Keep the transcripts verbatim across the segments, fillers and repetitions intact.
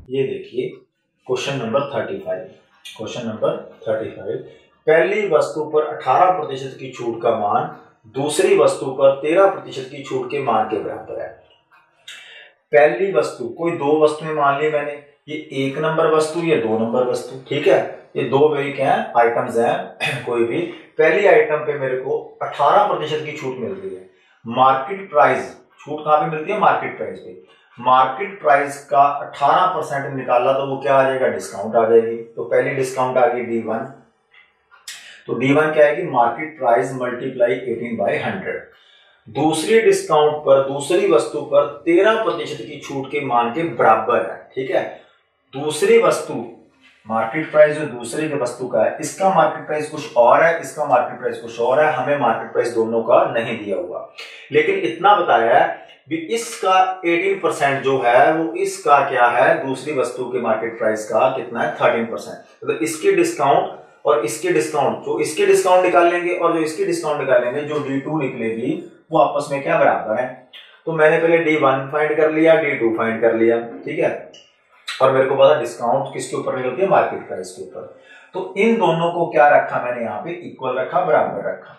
ये देखिए question number thirty five question number thirty five पहली वस्तु पर अठारह प्रतिशत की छूट का मान दूसरी वस्तु पर तेरह प्रतिशत की छूट के मान के बराबर है। पहली वस्तु, कोई दो वस्तुएं मान ली मैंने, ये एक नंबर वस्तु, ये दो नंबर वस्तु, ठीक है। ये दो मेरी क्या है, आइटम्स हैं कोई भी। पहली आइटम पे मेरे को अठारह प्रतिशत की छूट मिल रही है। मार्केट प्राइस, छूट कहां पे मिलती है, मार्केट प्राइस पे। मार्केट प्राइस का अठारह परसेंट निकाला तो वो क्या आ जाएगा, डिस्काउंट आ जाएगी। तो पहली डिस्काउंट आ गई डी वन, तो डी वन क्या आएगी, market price multiply eighteen by hundred. दूसरी डिस्काउंट पर दूसरी वस्तु पर तेरह प्रतिशत की छूट के मान के बराबर है, ठीक है। दूसरी वस्तु, मार्केट प्राइस जो दूसरी के वस्तु का है, इसका मार्केट प्राइस कुछ और है, इसका मार्केट प्राइस कुछ और है। हमें मार्केट प्राइस दोनों का नहीं दिया हुआ, लेकिन इतना बताया है भी इसका अठारह परसेंट जो है वो इसका क्या है, दूसरी वस्तु के मार्केट प्राइस का कितना है, तेरह परसेंट। तो इसकी डिस्काउंट और इसके डिस्काउंट, जो इसके डिस्काउंट निकाल लेंगे और जो इसके डिस्काउंट निकाल लेंगे, जो डी टू निकलेगी वो आपस में क्या बराबर है। तो मैंने पहले डी वन फाइंड कर लिया, डी टू फाइंड कर लिया, ठीक है। और मेरे को पता डिस्काउंट किसके ऊपर निकलती है, मार्केट प्राइस के ऊपर। तो इन दोनों को क्या रखा मैंने यहाँ पे, इक्वल रखा, बराबर रखा।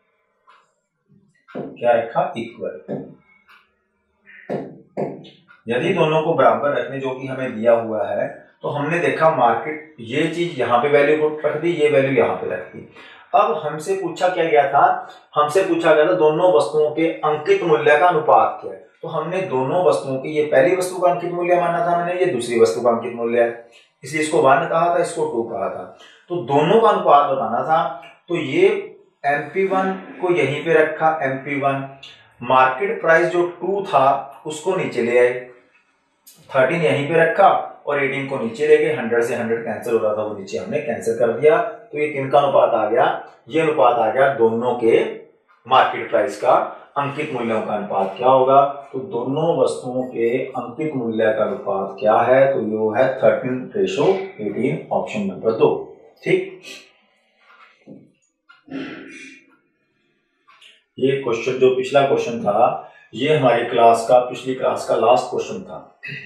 क्या रखा, इक्वल। यदि दोनों को बराबर रखने जो कि हमें दिया हुआ है, तो हमने देखा मार्केट, ये चीज यहाँ पे वैल्यू को रख दी, ये वैल्यू यहाँ पे रख दी। अब हमसे पूछा क्या गया था, हमसे पूछा गया था दोनों वस्तुओं के अंकित मूल्य का अनुपात क्या है। तो हमने दोनों वस्तुओं की, ये पहली वस्तु का अंकित मूल्य माना था मैंने, ये दूसरी वस्तु का अंकित मूल्य है, इसलिए इसको वन कहा था, इसको टू कहा था। तो दोनों का अनुपात बताना था, तो ये एम पी वन को यहीं पे रखा, M P one. Market price जो टू था उसको नीचे ले आए, थर्टीन यहीं पे रखा और अठारह को नीचे ले गए। हंड्रेड से हंड्रेड कैंसिल हो रहा था, वो नीचे हमने कैंसिल कर दिया। तो ये किनका अनुपात आ गया, ये अनुपात आ गया दोनों के मार्केट प्राइस का अंकित मूल्यों का अनुपात क्या होगा। तो दोनों वस्तुओं के अंकित मूल्य का अनुपात क्या है, तो ये है thirteen ratio eighteen, option number दो, ठीक। ये क्वेश्चन जो पिछला क्वेश्चन था, ये हमारी क्लास का, पिछली क्लास का लास्ट क्वेश्चन था।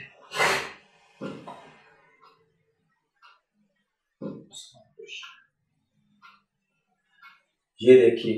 ये देखिए,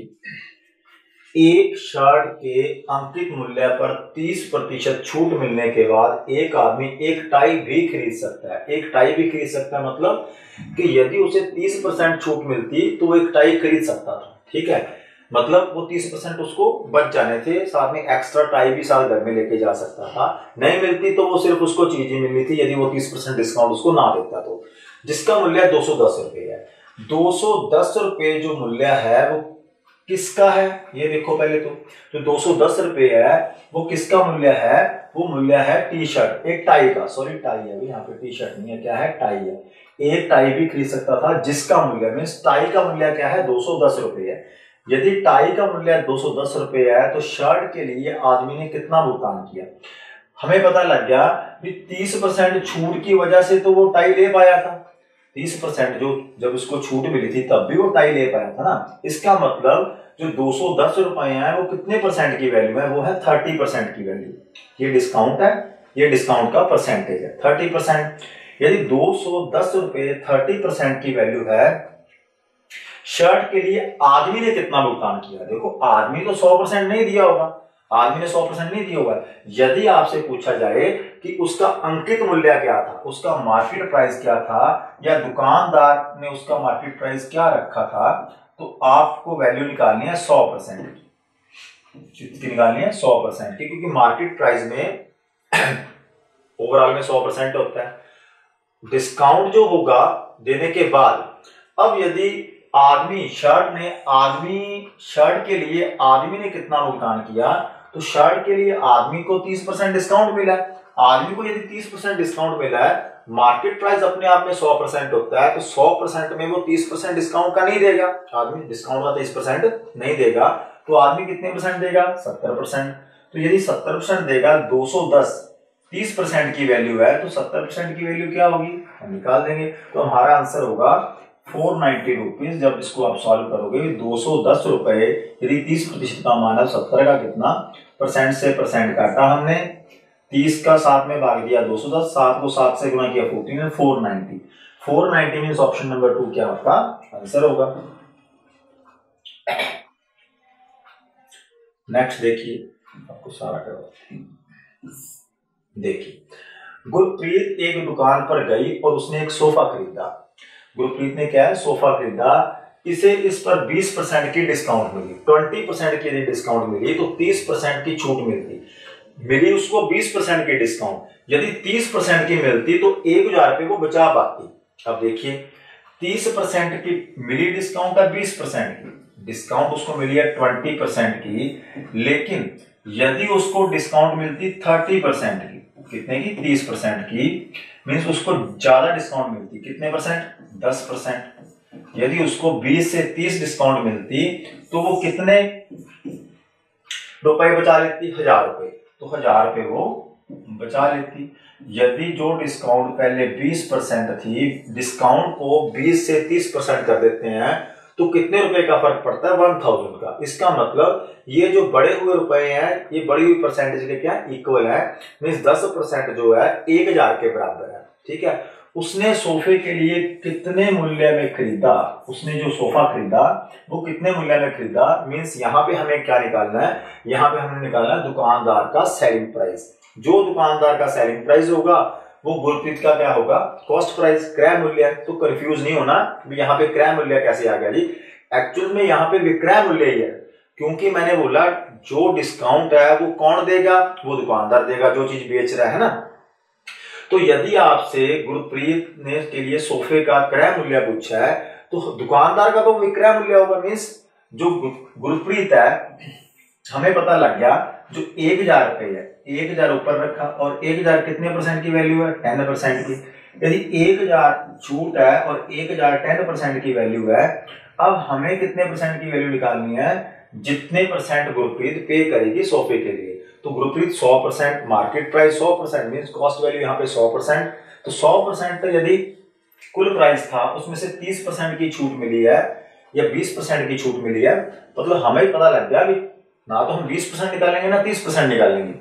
एक शर्ट के अंकित मूल्य पर तीस प्रतिशत छूट मिलने के बाद एक आदमी एक टाई भी खरीद सकता है। एक टाई भी खरीद सकता है मतलब कि यदि उसे तीस परसेंट छूट मिलती तो वो एक टाई खरीद सकता था, ठीक है। मतलब वो तीस परसेंट उसको बच जाने थे, साथ में एक्स्ट्रा टाई भी साथ घर में लेके जा सकता था। नहीं मिलती तो वो सिर्फ उसको चीज ही मिलनी थी, यदि वो तीस परसेंट डिस्काउंट उसको ना देता तो। जिसका मूल्य दो सौ दस रुपए है। दो सौ दस रुपए जो मूल्य है वो किसका है, ये देखो पहले तो, जो दो सौ दस रुपए है वो किसका मूल्य है, वो मूल्य है टी शर्ट, एक टाई का, सॉरी टाई है, यहाँ पे टी शर्ट नहीं है, क्या है, टाई है। एक टाई भी खरीद सकता था जिसका मूल्य, मीन टाई का मूल्य क्या है, दो सौ दस रुपए है। यदि टाई का मूल्य दो सौ दस रुपए है तो शर्ट के लिए आदमी ने कितना भुगतान किया। हमें पता लग गया कि तीस परसेंट छूट की वजह से तो वो टाई ले पाया था। तीस परसेंट जो जब उसको छूट मिली थी तब भी वो टाई ले पाया था ना। इसका मतलब जो दो सौ दस रुपए है वो कितने परसेंट की वैल्यू है, वो है थर्टी परसेंट की वैल्यू। ये डिस्काउंट है, ये डिस्काउंट का परसेंटेज है थर्टी परसेंट। यदि दो सौ दस रुपए थर्टी परसेंट की वैल्यू है, शर्ट के लिए आदमी ने कितना भुगतान किया। देखो आदमी तो सौ परसेंट नहीं दिया होगा, आदमी ने सौ परसेंट नहीं दिया होगा। यदि आपसे पूछा जाए कि उसका अंकित मूल्य क्या था, उसका मार्केट प्राइस क्या था, या दुकानदार ने उसका मार्केट प्राइस क्या रखा था, तो आपको वैल्यू निकालनी है सौ परसेंट की निकालनी है सौ परसेंट की, क्योंकि मार्केट प्राइस में ओवरऑल में सौ परसेंट होता है। डिस्काउंट जो होगा देने के बाद, अब यदि आदमी शर्ट ने आदमी शर्ट के लिए आदमी ने कितना भुगतान किया, तो शर्ट के लिए आदमी को तीस परसेंट डिस्काउंट मिला है। आदमी को यदि तीस परसेंट डिस्काउंट मिला है, मार्केट प्राइस अपने आप में सौ परसेंट होता है, तो सौ परसेंट में वो तीस परसेंट डिस्काउंट का नहीं देगा। आदमी डिस्काउंट का तीस परसेंट नहीं देगा, तो आदमी कितने परसेंट देगा, सत्तर परसेंट। तो यदि सत्तर परसेंट देगा, दो सौ दस तीस परसेंट की वैल्यू है, तो सत्तर परसेंट की वैल्यू क्या होगी, हम निकाल देंगे। तो हमारा आंसर होगा फोर नाइन्टी रुपीज। जब इसको आप सॉल्व करोगे, दो सौ दस रुपए यदि तीस प्रतिशत का मान है, सत्तर का कितना परसेंट से परसेंट काटा हमने, तीस का सात में भाग दिया दो सौ दस, सात को सात से गुणा किया fourteen, four ninety. Four ninety means option number two क्या आपका आंसर होगा। नेक्स्ट देखिए, आपको सारा करवा देखिए, गुरप्रीत एक दुकान पर गई और उसने एक सोफा खरीदा। गुरप्रीत ने क्या है, सोफा खरीदा। इसे इस पर बीस परसेंट की डिस्काउंट मिली, बीस परसेंट की डिस्काउंट मिली तो तीस परसेंट की छूट मिलती। मिली उसको बीस परसेंट की डिस्काउंट, यदि तीस परसेंट की मिलती तो एक हजार रुपये वो बचा पाती। अब देखिए, तीस परसेंट की मिली डिस्काउंट है, बीस परसेंट की डिस्काउंट उसको मिली है बीस परसेंट की, लेकिन यदि उसको डिस्काउंट मिलती तीस परसेंट की, कितने की, तीस परसेंट की, मींस उसको ज्यादा डिस्काउंट मिलती, कितने परसेंट, दस परसेंट। यदि उसको बीस से तीस डिस्काउंट मिलती तो वो कितने रुपए बचा लेती, हजार रुपए, तो हजार रुपए वो बचा लेती। यदि जो डिस्काउंट पहले बीस परसेंट थी, डिस्काउंट को बीस से तीस परसेंट कर देते हैं तो कितने रुपए का फर्क पड़ता है, वन थाउजेंड का। इसका मतलब ये जो बड़े हुए रुपए हैं, ये बड़ी हुई परसेंटेज के क्या इक्वल है, मींस दस परसेंट जो है एक हजार के बराबर है। ठीक है, उसने सोफे के लिए कितने मूल्य में खरीदा, उसने जो सोफा खरीदा वो कितने मूल्य में खरीदा, मींस यहाँ पे हमें क्या निकालना है, यहाँ पे हमने निकालना है दुकानदार का सेलिंग प्राइस। जो दुकानदार का सेलिंग प्राइस होगा वो गुरप्रीत का क्या होगा, कॉस्ट प्राइस, क्रय मूल्य। तो कंफ्यूज नहीं होना, यहाँ पे क्रय मूल्य कैसे आ गया जी, एक्चुअल में यहाँ पे विक्रय मूल्य ही है, क्योंकि मैंने बोला जो डिस्काउंट है वो कौन देगा, वो दुकानदार देगा जो चीज बेच रहा है ना। तो यदि आपसे गुरप्रीत ने के लिए सोफे का क्रय मूल्य पूछा है तो दुकानदार का तो विक्रय मूल्य होगा, मीन्स जो गुरप्रीत है, हमें पता लग गया जो एक हजार रुपए है, एक हजार ऊपर रखा और एक हजार कितने परसेंट की वैल्यू है, टेन परसेंट की। यदि एक हजार छूट है और एक हजार टेन परसेंट की वैल्यू है, अब हमें कितने परसेंट की वैल्यू निकालनी है, जितने परसेंट गुरप्रीत पे करेगी सोफे के लिए। तो गुरप्रीत सौ परसेंट, मार्केट प्राइस सौ परसेंट, मींस कॉस्ट वैल्यू यहाँ पे सौ परसेंट, तो सौ परसेंट यदि कुल प्राइस था उसमें से तीस परसेंट की छूट मिली है या बीस परसेंट की छूट मिली है, मतलब हमें पता लग गया भी ना तो हम बीस परसेंट निकालेंगे ना तीस परसेंट निकालेंगे,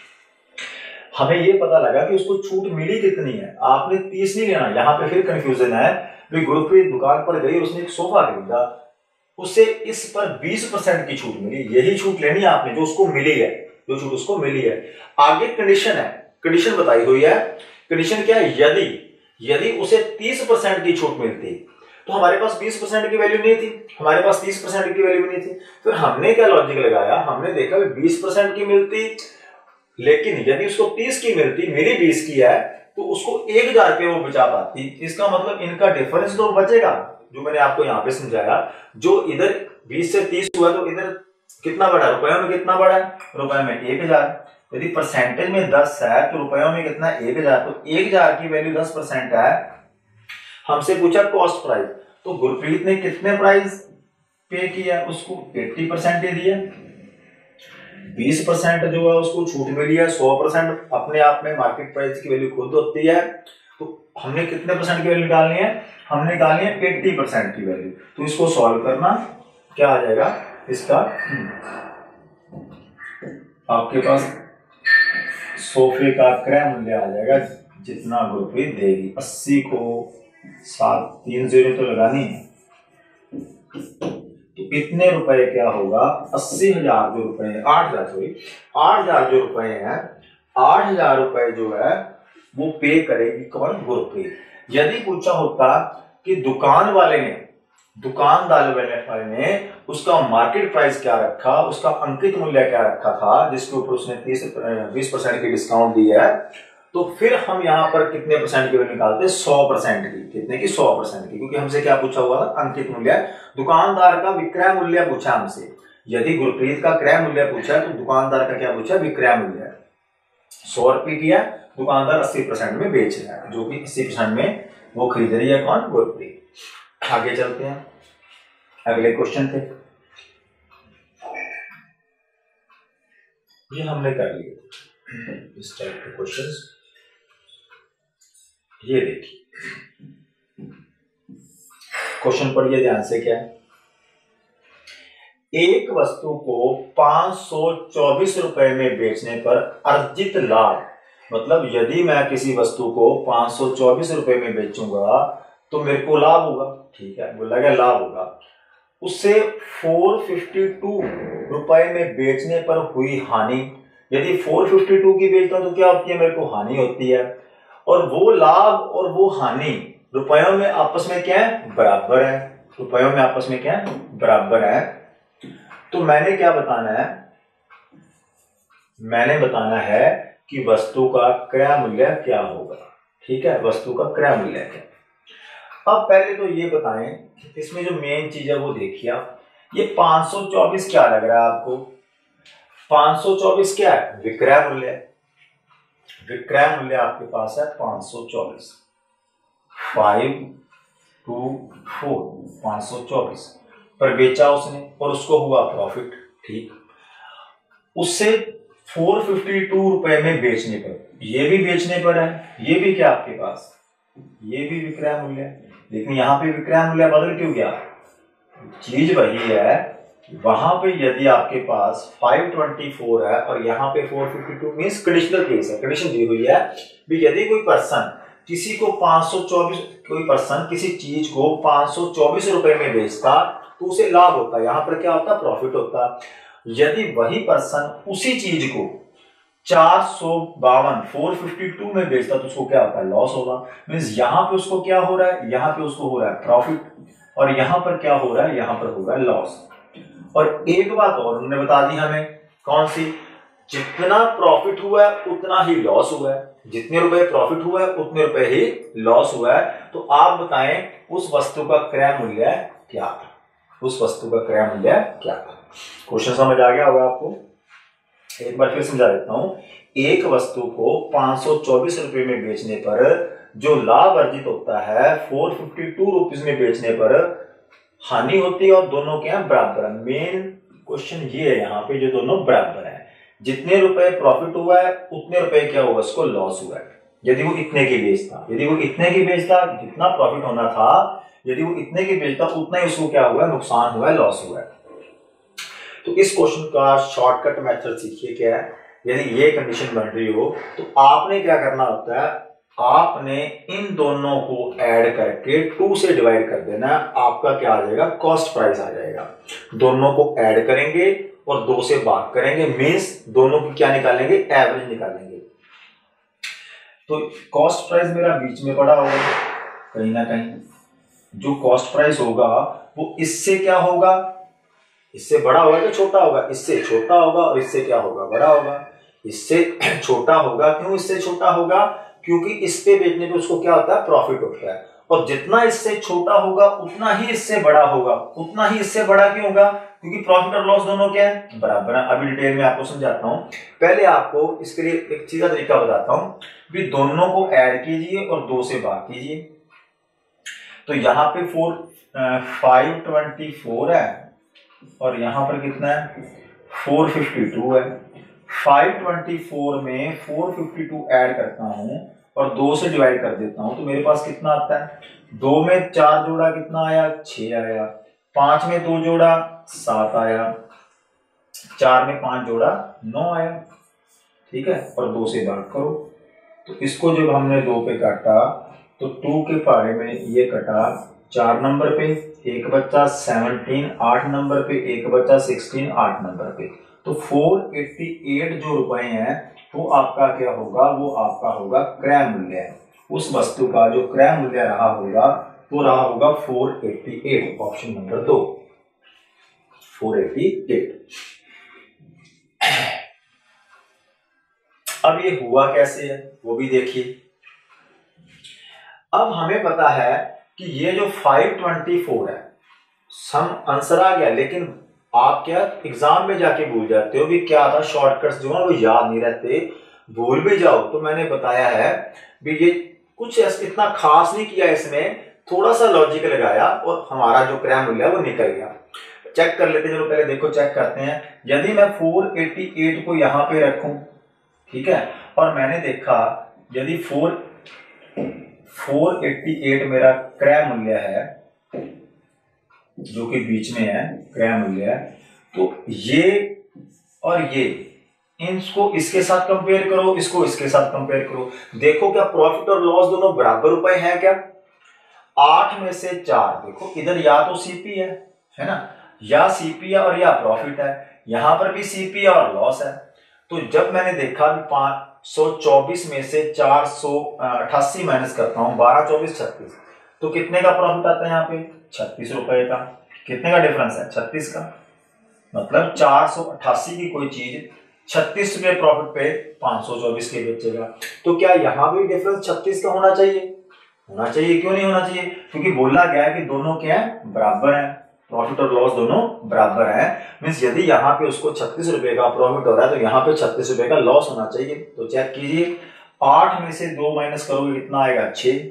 हमें ये पता लगा कि उसको छूट मिली कितनी है। आपने तीस नहीं लेना, यहाँ पे फिर कंफ्यूजन है। गुरप्रीत दुकान पर गई, उसने एक सोफा खरीदा, उससे इस पर बीस परसेंट की छूट मिली, यही छूट लेनी है आपने जो उसको मिली है, जो छूट उसको मिली है। आगे कंडीशन है, कंडीशन बताई हुई है। कंडीशन क्या है, यदि यदि उसे तीस परसेंट की छूट मिलती तो हमारे पास बीस परसेंट की वैल्यू नहीं थी, हमारे पास तीस परसेंट की वैल्यू नहीं थी। फिर हमने क्या लॉजिक लगाया, हमने देखा बीस परसेंट की मिलती, लेकिन यदि उसको तीस की मिलती, मेरी बीस की है, तो उसको एक हजार रुपये वो बचा पाती। इसका मतलब इनका डिफरेंस तो बचेगा, जो मैंने आपको यहाँ पे समझाया। जो इधर बीस से तीस हुआ तो इधर कितना बड़ा, रुपयों में कितना बड़ा है, रुपए में एक हजार। यदि परसेंटेज में दस है तो रुपयों में कितना, एक हजार। तो एक हजार की वैल्यू दस परसेंट है। हमसे पूछा कॉस्ट प्राइस, तो गुरप्रीत ने कितने प्राइस पे किया, उसको अस्सी परसेंट दे दिया। बीस परसेंट जो है उसको छूट मिली है, सौ परसेंट अपने आप में मार्केट प्राइस की वैल्यू खुद होती है। तो हमने कितने परसेंट की वैल्यू निकालनी है, हमने निकालनी है अस्सी परसेंट की वैल्यू। तो इसको सॉल्व करना, क्या आ जाएगा इसका, आपके पास सोफे का क्रय मूल्य आ जाएगा जितना गुरप्रीत देगी। अस्सी को सात, तीन जीरो तो लगानी है, तो कितने रुपए क्या होगा, अस्सी हजार जो रुपए है, आठ हजार सॉरी आठ हजार जो रुपए हैं, आठ हजार रुपए जो है वो पे करेगी कौन, गुरप्रीत। यदि पूछा होता कि दुकान वाले ने दुकानदार वाले ने उसका मार्केट प्राइस क्या रखा, उसका अंकित मूल्य क्या रखा था, जिसके ऊपर उसने तीस बीस परसेंट की डिस्काउंट दी है, तो फिर हम यहाँ पर कितने परसेंट की वैल्यू निकालते हैं, सौ परसेंट की। कितने की, सौ परसेंट की, क्योंकि हमसे क्या पूछा हुआ था, अंकित मूल्य। दुकानदार का विक्रय मूल्य पूछा हमसे। यदि गुरप्रीत का क्रय मूल्य पूछा तो दुकानदार का क्या पूछा, विक्रय मूल्य। सौ रुपए किया, दुकानदार अस्सी परसेंट में बेच रहा है, जो कि अस्सी परसेंट में वो खरीद रही है कौन, गुरप्रीत। आगे चलते हैं, अगले क्वेश्चन थे, ये हमने कर लिए इस टाइप के क्वेश्चंस। ये देखिए क्वेश्चन पढ़िए ध्यान से, क्या है, एक वस्तु को पांच सौ चौबीस रुपए में बेचने पर अर्जित लाभ मतलब यदि मैं किसी वस्तु को पांच सौ चौबीस रुपए में बेचूंगा तो मेरे को लाभ होगा, ठीक है, बोला गया लाभ होगा। उससे चार सौ बावन रुपए में बेचने पर हुई हानि, यदि चार सौ बावन की बेचता हूं तो क्या होती है, मेरे को हानि होती है। और वो लाभ और वो हानि रुपयों में आपस में क्या है, बराबर है, रुपयों में आपस में क्या है, बराबर है। तो मैंने क्या बताना है, मैंने बताना है कि वस्तु का क्रय मूल्य क्या होगा, ठीक है, वस्तु का क्रय मूल्य क्या। अब पहले तो ये बताएं, इसमें जो मेन चीज है वो देखिए आप, ये पांच सौ चौबीस क्या लग रहा है आपको, पांच सौ चौबीस क्या है, विक्रय मूल्य, विक्रय मूल्य आपके पास है पांच सौ चौबीस, फाइव टू फोर, पांच सौ चौबीस पर बेचा उसने और उसको हुआ प्रॉफिट, ठीक। उससे चार सौ बावन रुपए में बेचने पर, ये भी बेचने पर है, ये भी क्या आपके पास, ये भी विक्रय मूल्य है, लेकिन यहां पे विक्रय मूल्य बदल क्यों गया, चीज वही है। वहां पे यदि आपके पास पाँच सौ चौबीस है और यहाँ पे चार सौ बावन मींस कंडीशनल केस है, कंडीशन दी हुई है भी यदि कोई पर्सन किसी को पांच सौ चौबीस, कोई पर्सन किसी चीज को पांच सौ चौबीस रुपए में बेचता तो उसे लाभ होता, यहाँ पर क्या होता, प्रॉफिट होता। यदि वही पर्सन उसी चीज को चार सौ बावन फोर फिफ्टी टू में बेचता तो उसको क्या होता है, लॉस होगा। मींस यहाँ पे उसको क्या हो रहा है, यहाँ पे उसको हो रहा है प्रॉफिट, और यहाँ पर क्या हो रहा है, यहाँ पर होगा लॉस। और एक बात और उन्होंने बता दी हमें, कौन सी, जितना प्रॉफिट हुआ है उतना ही लॉस हुआ है, जितने रुपए प्रॉफिट हुआ है उतने रुपए ही लॉस हुआ है। तो आप बताएं उस वस्तु का क्रय मूल्य क्या था, उस वस्तु का क्रय मूल्य क्या था। क्वेश्चन समझ आ गया होगा आपको, एक बार फिर समझा देता हूं। एक वस्तु को पांच सौ चौबीस रुपए में बेचने पर जो लाभ अर्जित होता है चार सौ बावन रुपीस में बेचने पर हानि होती है, और दोनों क्या है, बराबर है। मेन क्वेश्चन ये है यहाँ पे, जो दोनों बराबर है, जितने रुपए प्रॉफिट हुआ है उतने रुपए क्या हुआ, उसको लॉस हुआ है। यदि वो इतने की बेचता, यदि वो इतने की बेचता, जितना प्रॉफिट होना था, यदि वो इतने की बेचता उतना ही उसको क्या हुआ, नुकसान हुआ है, लॉस हुआ है। तो इस क्वेश्चन का शॉर्टकट मेथड सीखिए क्या है। यदि ये कंडीशन बन रही हो तो आपने क्या करना होता है, आपने इन दोनों को ऐड करके टू से डिवाइड कर देना है, आपका क्या आ जाएगा, कॉस्ट प्राइस आ जाएगा। दोनों को ऐड करेंगे और दो से भाग करेंगे, मींस दोनों की क्या निकालेंगे, एवरेज निकालेंगे। तो कॉस्ट प्राइस मेरा बीच में पड़ा होगा कहीं ना कहीं, जो कॉस्ट प्राइस होगा वो इससे क्या होगा, इससे बड़ा होगा कि छोटा होगा, इससे छोटा होगा, और इससे क्या होगा, बड़ा होगा। इससे छोटा होगा, क्यों इससे छोटा होगा, क्योंकि इस पे बेचने पे उसको क्या होता है, प्रॉफिट होता है। और जितना इससे छोटा होगा उतना ही इससे बड़ा होगा, उतना ही इससे बड़ा क्यों होगा, क्योंकि प्रॉफिट और लॉस दोनों क्या है, बराबर है। अभी डिटेल में आपको समझाता हूं। पहले आपको इसके लिए एक सीधा तरीका बताता हूं भी, दोनों को ऐड कीजिए और दो से भाग कीजिए। तो यहाँ पे फोर फाइव ट्वेंटी फोर है और यहाँ पर कितना है, फोर फिफ्टी टू है। फाइव ट्वेंटी फोर में फोर फिफ्टी टू ऐड करता हूं और दो से डिवाइड कर देता हूं तो मेरे पास कितना आता है, दो में चार जोड़ा कितना आया, छह आया। पांच में दो जोड़ा सात आया, चार में पांच जोड़ा नौ आया, ठीक है। और दो से भाग करो, तो इसको जब हमने दो पे काटा तो टू के पहाड़े में ये कटा चार नंबर पे, एक बच्चा सेवनटीन आठ नंबर पे, एक बच्चा सिक्सटीन आठ नंबर पे। तो फोर एट्टी एट जो रुपए हैं वो आपका क्या होगा, वो आपका होगा क्रय मूल्य। उस वस्तु का जो क्रय मूल्य रहा होगा वो रहा होगा four eighty eight, option number दो, फोर एट्टी एट। अब ये हुआ कैसे है वो भी देखिए। अब हमें पता है कि ये जो फाइव ट्वेंटी फोर है, सम आंसर आ गया, लेकिन आप क्या एग्जाम में जाके भूल जाते हो भी क्या था, शॉर्टकट्स जो है वो याद नहीं रहते, भूल भी जाओ। तो मैंने बताया है भी ये कुछ इतना खास नहीं किया, इसमें थोड़ा सा लॉजिक लगाया और हमारा जो क्रय मूल्य है वो निकल गया। चेक कर लेते, चलो पहले देखो, चेक करते हैं। यदि मैं फोर एट्टी एट को यहां पे रखूं, ठीक है, और मैंने देखा यदि फोर फोर एट्टी एट मेरा क्रय मूल्य है जो कि बीच में है, क्रय मूल्य है, तो ये और ये इसको इसके साथ कंपेयर करो, इसको इसके साथ कंपेयर करो, देखो क्या प्रॉफिट और लॉस दोनों बराबर रुपए हैं क्या? आठ में से चार, देखो इधर या तो सीपी है है ना, या सीपी है और या प्रॉफिट है, यहां पर भी सीपी और लॉस है। तो जब मैंने देखा पांच सौ चौबीस में से चार सौ अट्ठासी माइनस करता हूं, बारह चौबीस छत्तीस, तो कितने का प्रॉफिट आता है यहाँ पे? छत्तीस रुपए का। कितने का डिफरेंस है? छत्तीस का। मतलब चार सौ अट्ठासी की कोई चीज छत्तीस रुपए प्रॉफिट पे पांच सौ चौबीस के बेचेगा। तो क्या यहाँ भी डिफरेंस छत्तीस का होना चाहिए? होना चाहिए। क्यों नहीं होना चाहिए? क्योंकि बोला गया है कि दोनों क्या है? बराबर है, प्रॉफिट और लॉस दोनों बराबर है। मींस यदि यहाँ पे उसको छत्तीस रुपए का प्रॉफिट हो रहा है तो यहाँ पे छत्तीस रुपए का लॉस होना चाहिए। तो चेक कीजिए, आठ में से दो माइनस करोगे कितना आएगा? छह।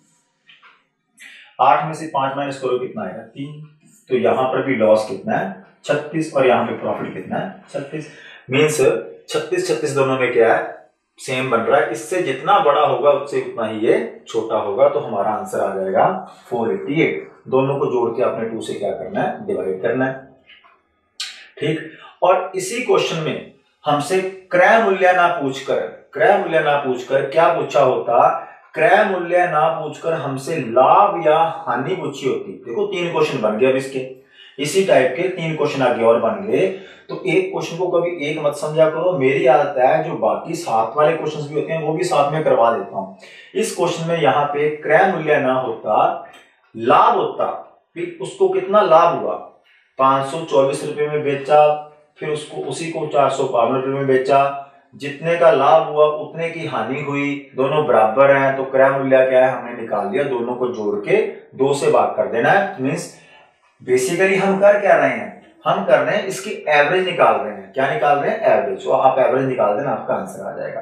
आठ में से पांच माइनस करोगे कितना आएगा? तीन। तो यहाँ पर भी लॉस कितना है? छत्तीस, और यहाँ पे प्रॉफिट कितना है? छत्तीस। मीन्स छत्तीस छत्तीस दोनों में क्या है? सेम बन रहा है। इससे जितना बड़ा होगा उससे उतना ही ये छोटा होगा। तो हमारा आंसर आ जाएगा चार सौ अट्ठासी। दोनों को जोड़ के आपने टू से क्या करना है? डिवाइड करना है। ठीक। और इसी क्वेश्चन में हमसे क्रय मूल्य ना पूछकर क्रय मूल्य ना पूछकर क्या पूछा होता? क्रय मूल्य ना पूछकर हमसे लाभ या हानि पूछी होती। देखो तीन क्वेश्चन बन गए अब इसके, इसी टाइप के तीन क्वेश्चन आगे और बन गए। तो एक क्वेश्चन को कभी एक मत समझा करो। मेरी आदत है जो बाकी साथ वाले क्वेश्चंस भी होते हैं वो भी साथ में करवा देता हूं। इस क्वेश्चन में यहाँ पे क्रय मूल्य ना होता, लाभ होता, फिर उसको कितना लाभ हुआ? पांच सौ चौबीस रुपए में बेचा, फिर उसको उसी को चार सौ बावन रुपए में बेचा। जितने का लाभ हुआ उतने की हानि हुई, दोनों बराबर हैं। तो क्रय मूल्य क्या है? हमने निकाल लिया, दोनों को जोड़ के दो से भाग कर देना है। मीन्स बेसिकली हम कर क्या रहे हैं? हम कर रहे हैं इसकी एवरेज निकाल रहे हैं। क्या निकाल रहे हैं? एवरेज। तो आप एवरेज निकाल देना, आपका आंसर आ जाएगा।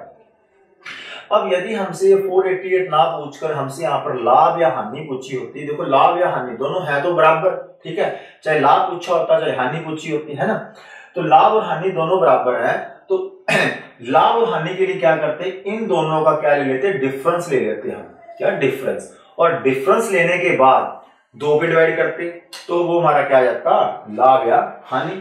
अब यदि हमसे ये चार सौ अट्ठासी ना पूछकर हमसे यहाँ पर लाभ या हानि पूछी होती, देखो लाभ या हानि दोनों है तो बराबर, ठीक है, चाहे लाभ पूछा होता चाहे हानि पूछी होती, है ना। तो लाभ और हानि दोनों बराबर है। तो लाभ और हानि के लिए क्या करते? इन दोनों का क्या ले लेते? डिफरेंस ले लेते हम। क्या? डिफरेंस। और डिफरेंस लेने के बाद दो पे डिवाइड करते, तो वो हमारा क्या जाता? लाभ या हानि।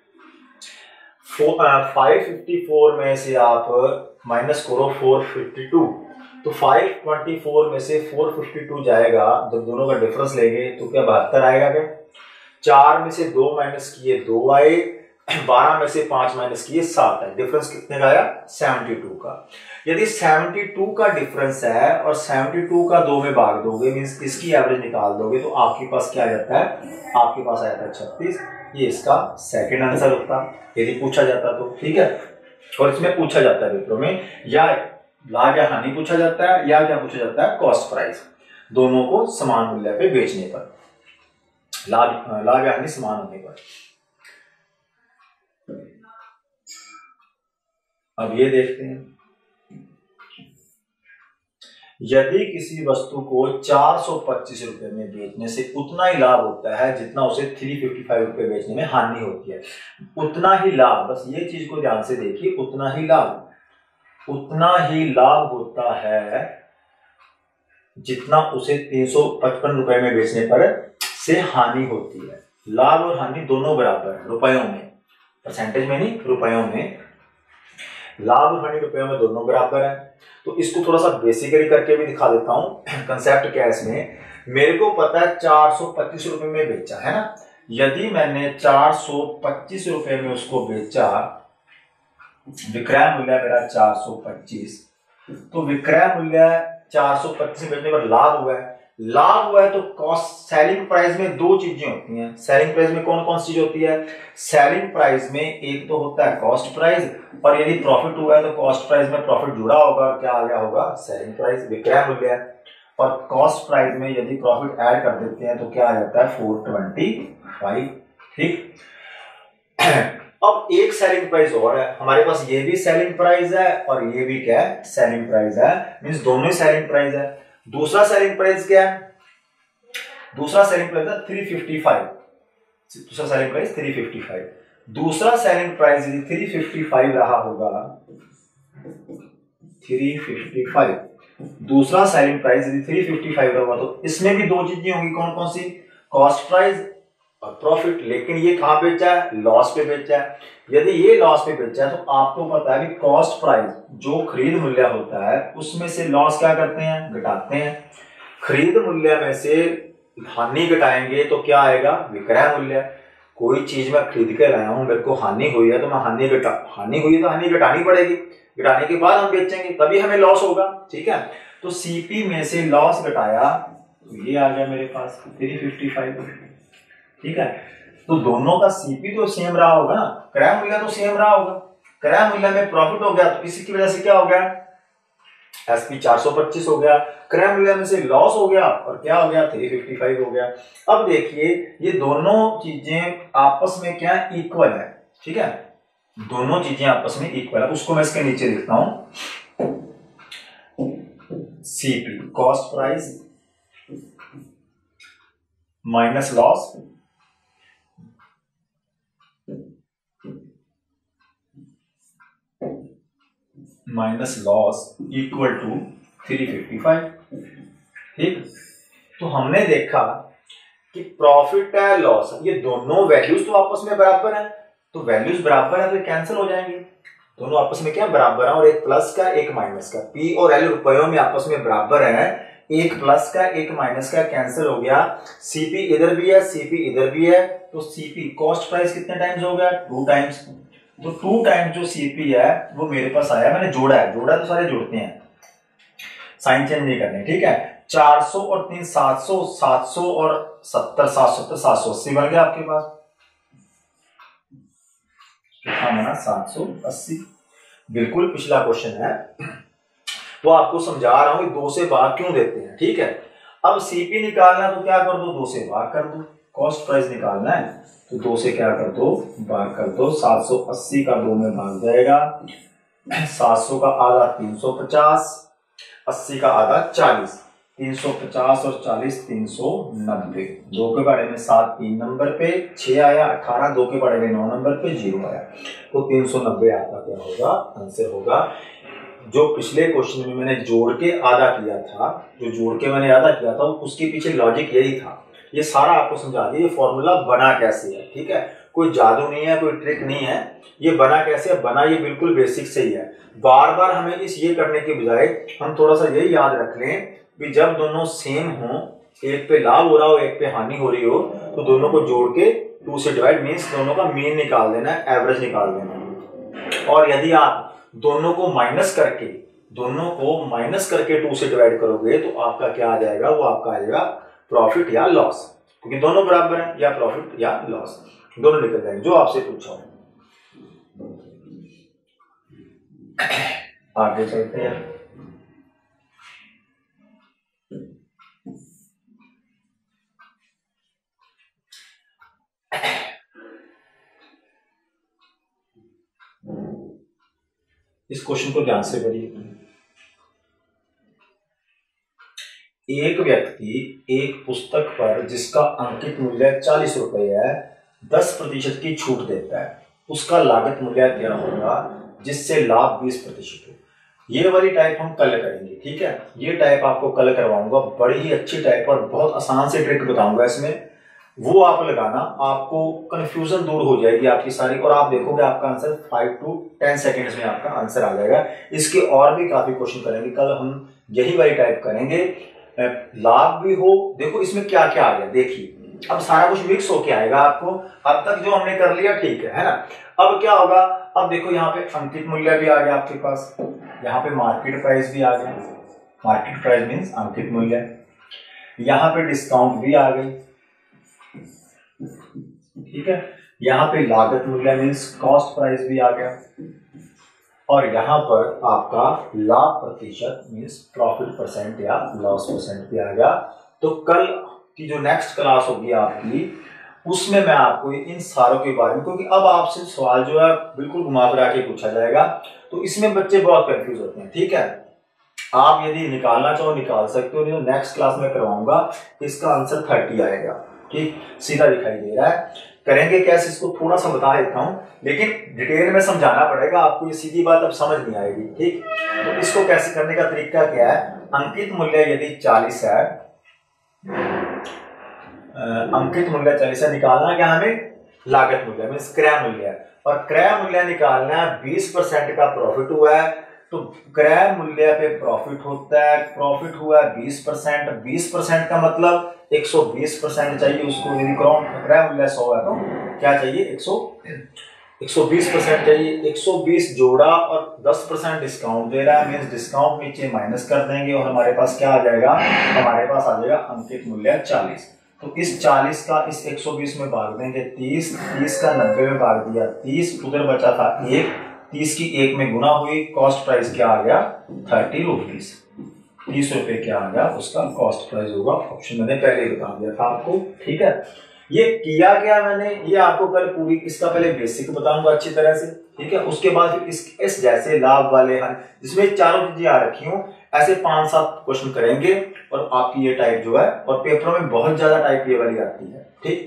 फाइव फिफ्टी फोर में से आप माइनस करो फोर फिफ्टी टू, तो फाइव ट्वेंटी फोर में से फोर फिफ्टी टू जाएगा। जब दोनों का डिफरेंस लेंगे तो क्या बहत्तर आएगा? क्या? चार में से दो माइनस किए दो आए, बारह में से पांच माइनस किए सात है। डिफरेंस कितने का आया? बहत्तर का। यदि बहत्तर का डिफरेंस है और बहत्तर का दो में भाग दोगे, मींस इसकी एवरेज निकाल दोगे, तो आपके पास क्या आ जाता है? आपके पास आया था छत्तीस। ये इसका सेकंड आंसर होता यदि पूछा जाता तो, ठीक है। और इसमें पूछा जाता है पेपरों में या लाभ या हानि पूछा जाता है, या क्या पूछा जाता है? Cost price. दोनों को समान मूल्य पे बेचने पर, लाभ लाभ या हानि समान होने पर। अब ये देखते हैं, यदि किसी वस्तु को चार सौ पच्चीस रुपए में बेचने से उतना ही लाभ होता है जितना उसे तीन सौ पचपन रुपए बेचने में हानि होती है। उतना ही लाभ, बस ये चीज को ध्यान से देखिए, उतना ही लाभ उतना ही लाभ होता है जितना उसे तीन सौ पचपन रुपए में बेचने पर से हानि होती है। लाभ और हानि दोनों बराबर है रुपयों में, परसेंटेज में नहीं, रुपयों में। लाभ और हानि रुपयों में दोनों बराबर है। तो इसको थोड़ा सा बेसिकली करके भी दिखा देता हूं। कंसेप्ट क्या है इसमें? मेरे को पता है चार सौ पच्चीस रुपए में बेचा, है ना। यदि मैंने चार सौ पच्चीस रुपए में उसको बेचा, विक्रय मूल्य मेरा चार सौ पच्चीस, तो विक्रय मूल्य चार सौ पच्चीस बेचने पर लाभ हुआ है। लाभ हुआ है तो कॉस्ट, सेलिंग प्राइस में दो चीजें होती हैं। सेलिंग प्राइस में कौन कौन सी चीज होती है? सेलिंग प्राइस में एक तो होता है कॉस्ट प्राइस, और यदि प्रॉफिट हुआ है तो कॉस्ट प्राइस में प्रॉफिट जुड़ा होगा, क्या आ गया होगा? सेलिंग प्राइस, विक्रय मूल्य। और कॉस्ट प्राइस में यदि प्रॉफिट ऐड कर देते हैं तो क्या आ जाता है? फोर ट्वेंटी फाइव, ठीक। अब एक सेलिंग प्राइस और है हमारे पास, ये भी सेलिंग प्राइस है और ये भी क्या है? सेलिंग प्राइस है। मींस दोनों ही सेलिंग प्राइस है। दूसरा सेलिंग प्राइस क्या है? दूसरा सेलिंग प्राइस है थ्री फिफ्टी फाइव। दूसरा selling price three fifty five. दूसरा सेलिंग प्राइस यदि थ्री फिफ्टी फाइव रहा होगा, थ्री फिफ्टी फाइव, दूसरा सेलिंग प्राइस यदि थ्री फिफ्टी फाइव होगा, तो इसमें भी दो चीजें होंगी। कौन कौन सी? कॉस्ट प्राइस और प्रॉफिट। लेकिन ये कहाँ बेचा है? लॉस पे बेचा है। यदि ये लॉस पे बेचा है तो आपको पता है कि कॉस्ट प्राइस जो खरीद मूल्य होता है उसमें से लॉस क्या करते हैं? घटाते हैं। खरीद मूल्य में से हानि घटाएंगे तो क्या आएगा? विक्रय मूल्य। कोई चीज मैं खरीद के लाया हूं, मेरे को हानि हुई है तो मैं हानि घटा हानि हुई है तो हानि घटानी पड़ेगी, घटाने के बाद हम बेचेंगे तभी हमें लॉस होगा। ठीक है, तो सीपी में से लॉस घटाया तो ये आ गया मेरे पास थ्री फिफ्टी फाइव। ठीक है, तो दोनों का सीपी तो सेम रहा होगा ना, क्रय मूल्य तो सेम रहा होगा। क्रय मूल्य में प्रॉफिट हो गया तो इसी की वजह से क्या हो गया? एसपी चार सौ पच्चीस हो गया। क्रय मूल्य में से लॉस हो गया और क्या हो गया? तीन सौ पचपन हो गया। अब देखिए ये दोनों चीजें आपस में क्या इक्वल है। ठीक है, दोनों चीजें आपस में इक्वल है। उसको मैं इसके नीचे लिखता हूं, CP cost price minus loss minus loss equal to three fifty five. ठीक, तो हमने देखा कि प्रॉफिट है लॉस, ये दोनों वैल्यूज तो आपस में बराबर है, तो वैल्यूज बराबर है तो कैंसिल हो जाएंगे। दोनों आपस में क्या बराबर है, और एक प्लस का एक माइनस का, पी और एल रुपयों में आपस में बराबर है, एक प्लस का एक माइनस का कैंसिल हो गया। सीपी इधर भी है, सीपी इधर भी है, तो सीपी कॉस्ट प्राइस कितने टाइम्स हो गया? Two times. तो टू टाइम्स जो सीपी है वो मेरे पास आया, मैंने जोड़ा है, जोड़ा तो सारे जोड़ते हैं, साइन चेंज नहीं करने। ठीक है, चार सौ और तीन सात सौ, सात सौ और सत्तर, सात सौ सत्तर, सात सौ अस्सी बन गया आपके पास। कितना बना? सात सौ अस्सी। बिल्कुल पिछला क्वेश्चन है, वो आपको समझा रहा हूं दो से भाग क्यों देते हैं। ठीक है, अब सीपी निकालना तो क्या कर दो? दो से भाग कर दो। कॉस्ट प्राइस निकालना है तो दो से क्या कर दो? भाग कर दो। सात सौ अस्सी का दो में भाग जाएगा, सात सौ का आधा तीन सौ पचास, अस्सी का आधा चालीस, तीन सौ पचास और चालीस तीन सौ नब्बे। दो के बारे में सात तीन नंबर पे, छह आया, अठारह दो के बारे में नौ नंबर पे, जीरो आया, तो तीन सौ नब्बे आपका क्या होगा? आंसर होगा। जो पिछले क्वेश्चन में मैंने जोड़ के आधा किया था, जो जोड़ के मैंने आधा किया था उसके पीछे लॉजिक यही था। ये सारा आपको समझा दिया, ये फॉर्मूला बना कैसे है। ठीक है, कोई जादू नहीं है, कोई ट्रिक नहीं है, ये बना कैसे है? बना ये बिल्कुल बेसिक से ही है। बार बार हमें इस ये करने के बजाय हम थोड़ा सा यही याद रख लें कि जब दोनों सेम हो, एक पे लाभ हो रहा हो एक पे हानि हो रही हो, तो दोनों को जोड़ के टू से डिवाइड मीन्स दोनों का मीन निकाल देना है, एवरेज निकाल देना है। और यदि आप दोनों को माइनस करके दोनों को माइनस करके टू से डिवाइड करोगे तो आपका क्या आ जाएगा? वो आपका आ जाएगा प्रॉफिट या लॉस, क्योंकि दोनों बराबर है, या प्रॉफिट या लॉस दोनों निकल जाएंगे जो आपसे पूछा हो। आगे चलते हैं। इस क्वेश्चन को ध्यान से पढ़िए। एक व्यक्ति एक पुस्तक पर जिसका अंकित मूल्य चालीस रुपए है दस प्रतिशत की छूट देता है, उसका लागत मूल्य क्या होगा जिससे लाभ बीस प्रतिशत हो? ये वाली टाइप हम कल करेंगे। ठीक है, ये टाइप आपको कल करवाऊंगा, बड़ी ही अच्छी टाइप और बहुत आसान से ट्रिक बताऊंगा इसमें, वो आप लगाना, आपको कंफ्यूजन दूर हो जाएगी आपकी सारी, और आप देखोगे आपका answer five to ten seconds में आपका आंसर आ जाएगा। इसके और भी काफी क्वेश्चन करेंगे कल, हम यही वाली टाइप करेंगे, लाभ भी हो। देखो इसमें क्या क्या आ गया, देखिए अब सारा कुछ मिक्स होके आएगा आपको। अब तक जो हमने कर लिया ठीक है, है ना। अब क्या होगा? अब देखो यहाँ पे अंकित मूल्य भी आ गया आपके पास, यहाँ पे मार्केट प्राइस भी आ गया, मार्केट प्राइस मीन्स अंकित मूल्य, यहाँ पे डिस्काउंट भी आ गई। ठीक है, यहाँ पे लागत मूल्य मीन्स कॉस्ट प्राइस भी आ गया, और यहाँ पर आपका लाभ प्रतिशत मीन्स प्रॉफिट परसेंट या लॉस परसेंट भी आ गया। तो कल की जो नेक्स्ट क्लास होगी आपकी, उसमें मैं आपको इन सारों के बारे में, क्योंकि अब आपसे सवाल जो है बिल्कुल घुमा फिरा के पूछा जाएगा, तो इसमें बच्चे बहुत कंफ्यूज होते हैं। ठीक है, आप यदि निकालना चाहो निकाल सकते हो, नहीं तो नेक्स्ट क्लास में करवाऊंगा, इसका आंसर थर्टी आएगा। ठीक, सीधा दिखाई दे रहा है। करेंगे कैसे इसको थोड़ा सा बता देता हूं, लेकिन डिटेल में समझाना पड़ेगा आपको, ये सीधी बात अब समझ नहीं आएगी। ठीक, तो इसको कैसे करने का तरीका क्या है? अंकित मूल्य यदि चालीस है, अंकित मूल्य चालीस है, निकालना क्या हमें लागत मूल्य मीन्स क्रय मूल्य, और क्रय मूल्य निकालना है बीस परसेंट का प्रॉफिट हुआ है तो क्रय मूल्य पे प्रॉफिट होता है, प्रॉफिट हुआ है बीस परसेंट, बीस परसेंट का मतलब एक सौ बीस परसेंट चाहिए उसको, यदि क्रय मूल्य सौ है तो क्या चाहिए एक सौ एक सौ बीस परसेंट चाहिए, एक सौ बीस जोड़ा और दस परसेंट डिस्काउंट दे रहा है मींस डिस्काउंट नीचे माइनस कर देंगे और हमारे पास क्या आ जाएगा, हमारे पास आ जाएगा अंकित मूल्य चालीस। तो इस चालीस का इस एक सौ बीस में भाग देंगे तीस, तीस का नब्बे में भाग दिया तीस, उधर बचा था एक, तीस की एक में गुना हुई, कॉस्ट प्राइस क्या आ गया थर्टी रुपीज, तीस रुपए क्या आ गया उसका कॉस्ट प्राइस होगा, ऑप्शन मैंने पहले ही बता दिया था आपको। ठीक है, ये किया क्या मैंने, ये आपको कल पूरी इसका पहले बेसिक बताऊंगा अच्छी तरह से, ठीक है, उसके बाद फिर इस, इस जैसे लाभ वाले हल जिसमें चारों चीजें आ रखी हूं ऐसे पांच सात क्वेश्चन करेंगे और आपकी ये टाइप जो है, और पेपरों में बहुत ज्यादा टाइप ये वाली आती है। ठीक,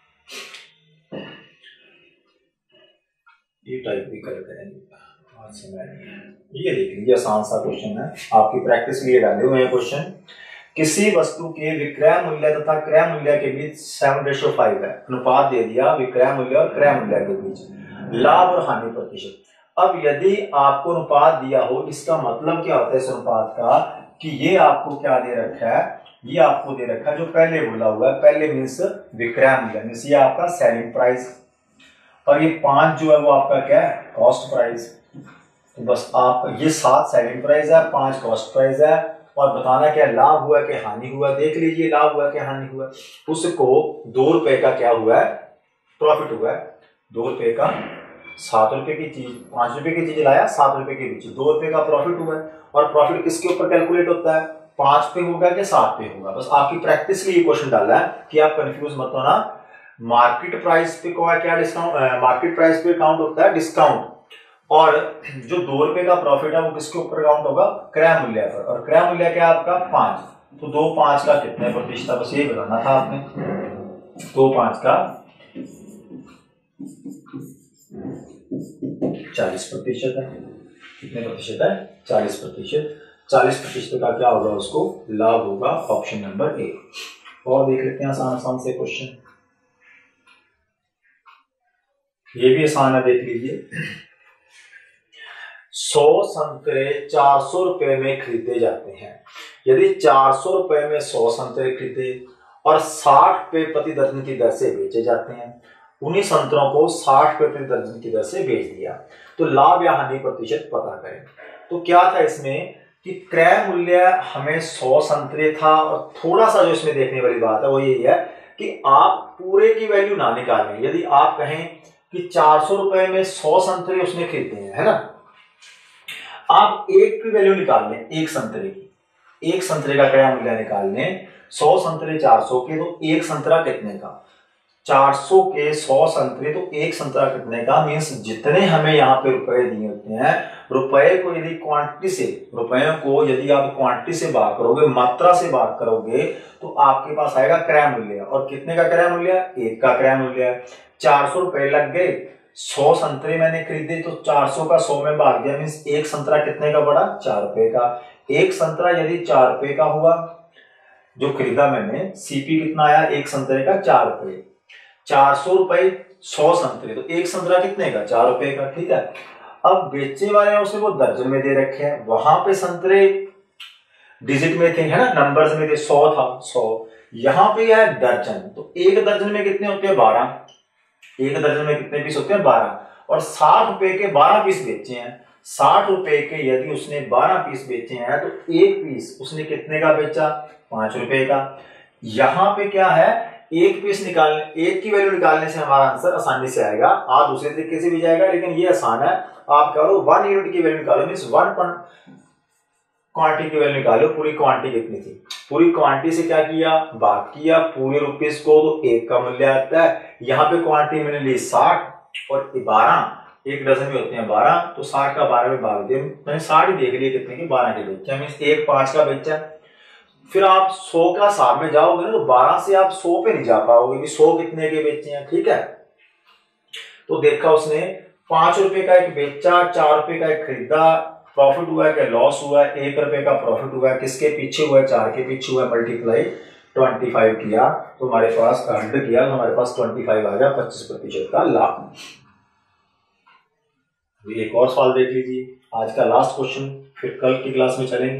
ये टाइप भी कल करेंगे, आज समय नहीं है। ये देख लीजिए आसान सा क्वेश्चन है, आपकी प्रैक्टिस के लिए डाले हुए हैं क्वेश्चन। किसी वस्तु के विक्रय मूल्य तथा क्रय मूल्य के बीच सेवन रेशो फाइव है, अनुपात दे दिया विक्रय मूल्य और क्रय मूल्य के बीच, लाभ और हानि प्रतिशत। अब यदि आपको अनुपात दिया हो, इसका मतलब क्या होता है इस अनुपात का, कि ये आपको क्या दे रखा है, ये आपको दे रखा है जो पहले बोला हुआ है, पहले मीन्स विक्रय मूल्य मीन्स ये आपका सेलिंग प्राइस, और ये पांच जो है वो आपका क्या है कॉस्ट प्राइस। तो बस आप ये सात सेलिंग प्राइस है, पांच कॉस्ट प्राइस है, और बताना क्या लाभ हुआ कि हानि हुआ, देख लीजिए लाभ हुआ कि हानि हुआ। उसको दो रुपए का क्या हुआ है प्रॉफिट हुआ है, दो रुपए का सात रुपए की चीज, पांच रुपए की चीज लाया सात रुपए के बीच, दो रुपए का प्रॉफिट हुआ है, और प्रॉफिट किसके ऊपर कैलकुलेट होता है, पांच पे होगा कि सात पे होगा। बस आपकी प्रैक्टिस के लिए क्वेश्चन डाला है कि आप कंफ्यूज मत होना। मार्केट प्राइस पे क्या डिस्काउंट, मार्केट प्राइस पे काउंट होता है डिस्काउंट, और जो दो रुपए का प्रॉफिट है वो किसके ऊपर काउंट होगा क्रय मूल्य पर, और क्रय मूल्य क्या है आपका पांच, तो दो पांच का कितने प्रतिशत, बस ये बताना था आपने, दो पांच का चालीस प्रतिशत है, कितने प्रतिशत है चालीस प्रतिशत, चालीस प्रतिशत का क्या होगा उसको लाभ होगा, ऑप्शन नंबर ए। और देख लेते हैं आसान आसान से क्वेश्चन, ये भी आसान है देख लीजिए। सौ संतरे चार सौ रुपए में खरीदे जाते हैं, यदि चार सौ रुपए में सौ संतरे खरीदे और साठ रुपए प्रति दर्जन की दर से बेचे जाते हैं, उन्हीं संतरों को साठ रुपए प्रति दर्जन की दर से बेच दिया, तो लाभ या हानि प्रतिशत पता करें। तो क्या था इसमें कि क्रय मूल्य हमें सौ संतरे था, और थोड़ा सा जो इसमें देखने वाली बात है वो यही है कि आप पूरे की वैल्यू ना निकालें। यदि आप कहें कि चार सौ रुपए में सौ संतरे उसने खरीदे हैं, है ना, आप एक की वैल्यू निकाल लें, एक संतरे की, एक संतरे का क्रय मूल्य निकाल लें, सौ संतरे चार सौ के, तो एक संतरा कितने का, चार सौ के सौ संतरे, तो एक संतरा कितने का, मीन्स जितने हमें यहाँ पे रुपए दिए होते हैं, रुपए को यदि क्वांटिटी से, रुपयों को यदि आप क्वांटिटी से बात करोगे, मात्रा से बात करोगे, तो आपके पास आएगा क्रय मूल्य, और कितने का क्रय मूल्य, एक का क्रय मूल्य, चार सौ रुपए लग गए, सौ संतरे मैंने खरीदे तो चार सौ का सौ में भाग दिया, मीन्स एक संतरा कितने का पड़ा, चार रुपए का। एक संतरा यदि चार रुपए का हुआ जो खरीदा मैंने, सीपी कितना आया एक संतरे का चार रुपए, चार सौ रुपए सौ संतरे, तो एक संतरा कितने का चार रुपए का। ठीक है, अब बेचने वाले हैं उसे वो दर्जन में दे रखे हैं, वहां पे संतरे डिजिट में थे, है ना, नंबर्स में थे, सौ था सौ, यहाँ पे है दर्जन, तो एक दर्जन में कितने होते हैं बारह, एक दर्जन में कितने पीस होते हैं बारह, और साठ रुपए के बारह पीस बेचे हैं, साठ रुपए के यदि उसने बारह पीस बेचे हैं तो एक पीस उसने कितने का बेचा, पांच रुपए का। यहाँ पे क्या है, एक पीस निकालने, एक की वैल्यू निकालने से हमारा आंसर आसानी से आएगा, आप दूसरे तरीके से भी जाएगा, लेकिन ये आसान है। आप करो वन यूनिट की वैल्यू निकालो, मीन्स वन क्वांटिटी की वैल्यू निकालो, पूरी क्वांटिटी कितनी थी, पूरी क्वांटिटी से क्या किया भाग किया पूरे रुपीस को, तो एक का मूल्य आता है। यहाँ पे क्वांटिटी मैंने ली साठ और बारह, एक डजन में होते हैं बारह, तो साठ का बारह में भाग दिया, मैंने साठ ही देख लिया कितने की, बारह के बेचा, मीन्स एक पांच का बेचा। फिर आप सौ का साठ में जाओगे ना, तो बारह से आप सौ पे नहीं जा पाओगे कि सौ कितने के बेचे हैं। ठीक है, तो देखा उसने पांच रुपए का एक बेचा, चार रुपए का एक खरीदा, प्रॉफिट हुआ है क्या लॉस हुआ है, एक रुपए का प्रॉफिट हुआ है, किसके पीछे हुआ है, चार के पीछे हुआ है, मल्टीप्लाई पच्चीस किया तो हमारे पास हंड्रेड किया तो हमारे पास पच्चीस आ गया, पच्चीस प्रतिशत का लाभ। एक और सवाल देख लीजिए, आज का लास्ट क्वेश्चन, फिर कल की क्लास में चलेंगे।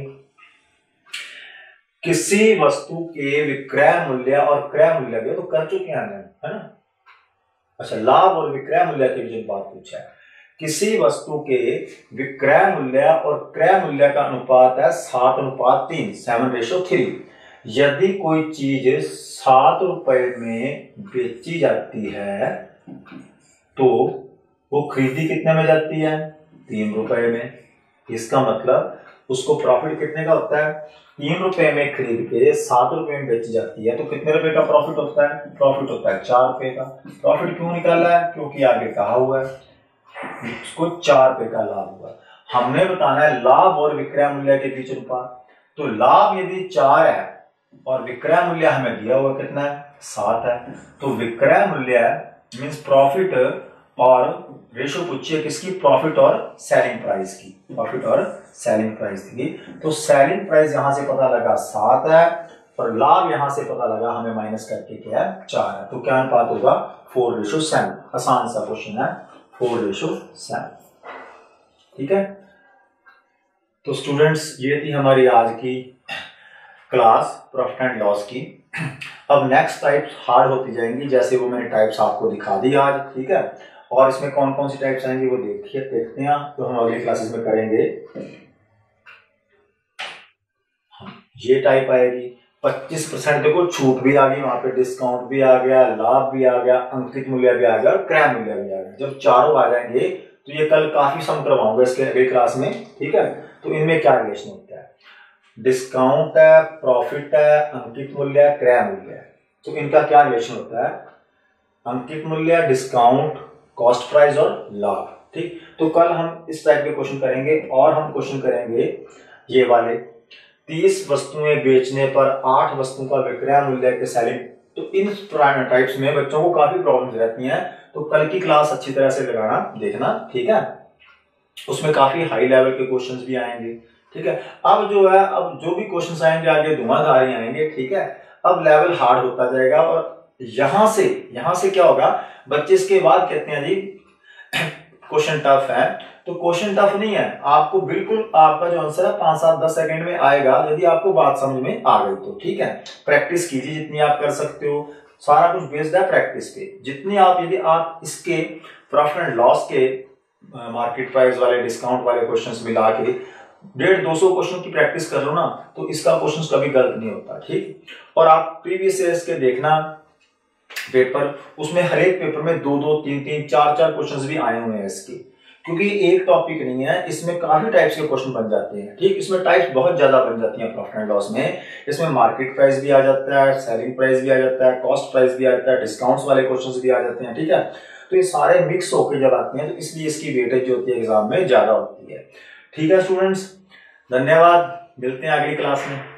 किसी वस्तु के विक्रय मूल्य और क्रय मूल्य भी तो कर चुके हैं है ना। अच्छा, लाभ और विक्रय मूल्य के बीच बात पूछा है। किसी वस्तु के विक्रय मूल्य और क्रय मूल्य का अनुपात है सात अनुपात तीन, सेवन रेशो थ्री। यदि कोई चीज सात रुपए में बेची जाती है तो वो खरीदी कितने में जाती है, तीन रुपए में। इसका मतलब उसको प्रॉफिट कितने का होता है, तीन रुपए में खरीद के सात रुपए में बेची जाती है तो कितने रुपए का प्रॉफिट होता है, प्रॉफिट होता है चार रुपए का। प्रॉफिट क्यों निकाला है, क्योंकि आगे कहा हुआ है उसको चार रुपए का लाभ हुआ। हमने बताना है लाभ और विक्रय मूल्य के बीच अनुपात। तो लाभ यदि चार है और विक्रय मूल्य हमें दिया हुआ कितना है, सात है, तो विक्रय मूल्य मीन्स प्रॉफिट और रेशो पूछिए किसकी, प्रॉफिट और सेलिंग प्राइस की, प्रॉफिट और सेलिंग प्राइस की। तो सेलिंग प्राइस यहां से पता लगा सात है और लाभ यहां से पता लगा हमें माइनस करके क्या है, चार है। तो क्या अनुपात होगा, फोर रेशो सेवन। आसान सा क्वेश्चन है, फोर रेशो सेवन। ठीक है, तो स्टूडेंट्स ये थी हमारी आज की क्लास प्रॉफिट एंड लॉस की। अब नेक्स्ट टाइप्स हार्ड होती जाएंगी, जैसे वो मैंने टाइप्स आपको दिखा दी आज। ठीक है, और इसमें कौन कौन सी टाइप्स आएंगी वो देखिए देखते हैं, तो हम अगली क्लासेस में करेंगे। ये टाइप आएगी पच्चीस परसेंट, देखो छूट भी आ गई, वहां पे डिस्काउंट भी आ गया, लाभ भी आ गया, अंकित मूल्य भी आ गया और क्रय मूल्य भी आ गया। जब चारों आ जाएंगे तो ये कल काफी सम करवाऊंगा इसके अगली क्लास में। ठीक है, तो इनमें क्या रिलेशन होता है, डिस्काउंट है, प्रॉफिट है, अंकित मूल्य है, क्रय मूल्य है, तो इनका क्या रिलेशन होता है, अंकित मूल्य, डिस्काउंट, कॉस्ट प्राइस और लाभ। ठीक, तो कल हम इस टाइप के क्वेश्चन करेंगे और हम क्वेश्चन करेंगे ये वाले, तीस वस्तुएं बेचने पर आठ वस्तुओं का विक्रय मूल्य के सेलिंग। तो इन टाइप्स में बच्चों को काफी प्रॉब्लम्स रहती हैं, तो कल की क्लास अच्छी तरह से लगाना देखना। ठीक है, उसमें काफी हाई लेवल के क्वेश्चंस भी आएंगे। ठीक है, अब जो है अब जो भी क्वेश्चंस आएंगे आगे धुआंधार ही आएंगे। ठीक है, अब लेवल हार्ड होता जाएगा और यहां से यहां से क्या होगा, बच्चे इसके बाद कहते हैं जी क्वेश्चन टफ है, तो क्वेश्चन टफ नहीं है, आपको बिल्कुल आपका जो आंसर है पांच सात दस सेकंड में आएगा यदि आपको बात समझ में आ गई तो। ठीक है, प्रैक्टिस कीजिए जितनी आप कर सकते हो, सारा कुछ बेस्ड है प्रैक्टिस पे। जितनी आप यदि आप इसके प्रॉफिट एंड लॉस के मार्केट प्राइस वाले, डिस्काउंट वाले क्वेश्चंस मिला के डेढ़ दो सौ क्वेश्चन की प्रैक्टिस कर लो ना, तो इसका क्वेश्चन कभी गलत नहीं होता। ठीक, और आप प्रीवियस ईयर्स के देखना पेपर, उसमें हर एक पेपर में दो दो तीन तीन चार चार क्वेश्चंस भी आए हुए हैं इसके, क्योंकि एक टॉपिक नहीं है, इसमें काफी टाइप्स के क्वेश्चन बन जाते हैं। ठीक, इसमें टाइप्स बहुत ज्यादा बन जाती हैं प्रॉफिट एंड लॉस में। इसमें मार्केट प्राइस भी आ जाता है, सेलिंग प्राइस भी आ जाता है, कॉस्ट प्राइस भी आ जाता है, डिस्काउंट्स वाले क्वेश्चंस भी आ जाते हैं। ठीक है, तो ये सारे मिक्स होकर जब आते हैं तो इसलिए इसकी वेटेज जो होती है एग्जाम में ज्यादा होती है। ठीक है स्टूडेंट्स, धन्यवाद, मिलते हैं अगली क्लास में।